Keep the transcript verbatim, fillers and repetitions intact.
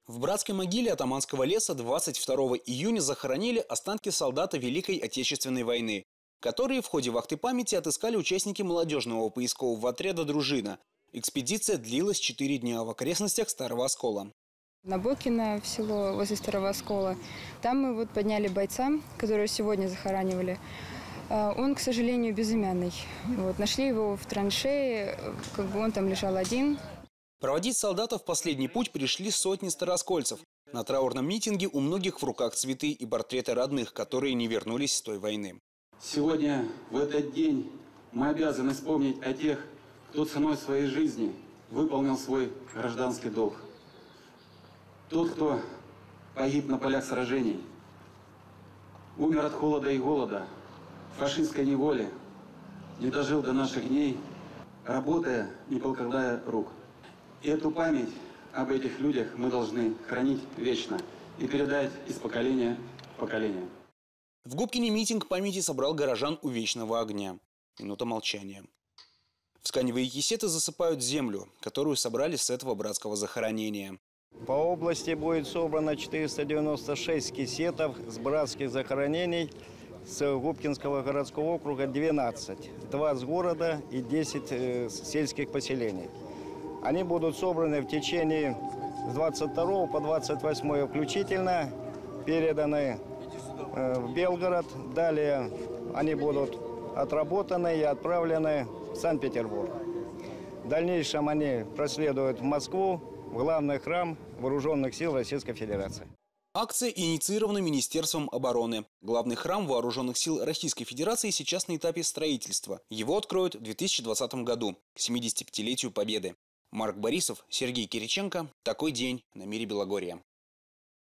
В братской могиле Атаманского леса двадцать второго июня захоронили останки солдата Великой Отечественной войны, которые в ходе вахты памяти отыскали участники молодежного поискового отряда «Дружина». Экспедиция длилась четыре дня в окрестностях Старого Оскола. На Бокино, в село возле Старого Оскола. Там мы вот подняли бойца, которого сегодня захоранивали. Он, к сожалению, безымянный. Вот, нашли его в траншее, как бы он там лежал один. Проводить солдатов в последний путь пришли сотни староскольцев. На траурном митинге у многих в руках цветы и портреты родных, которые не вернулись с той войны. Сегодня, в этот день, мы обязаны вспомнить о тех, кто ценой своей жизни выполнил свой гражданский долг. Тот, кто погиб на полях сражений, умер от холода и голода, в фашистской неволе, не дожил до наших дней, работая, не покладая рук. И эту память об этих людях мы должны хранить вечно и передать из поколения в поколение. В Губкине митинг памяти собрал горожан у Вечного огня. Минута молчания. В тканевые кисеты засыпают землю, которую собрали с этого братского захоронения. По области будет собрано четыреста девяносто шесть кисетов с братских захоронений с Губкинского городского округа двенадцать. два с города и десять э, сельских поселений. Они будут собраны в течение с двадцать второго по двадцать восьмое включительно, переданы э, в Белгород. Далее они будут отработаны и отправлены в Санкт-Петербург. В дальнейшем они проследуют в Москву, в главный храм Вооруженных сил Российской Федерации. Акция инициирована Министерством обороны. Главный храм Вооруженных сил Российской Федерации сейчас на этапе строительства. Его откроют в две тысячи двадцатом году, к семидесятипятилетию Победы. Марк Борисов, Сергей Кириченко. Такой день на Мире Белогорья.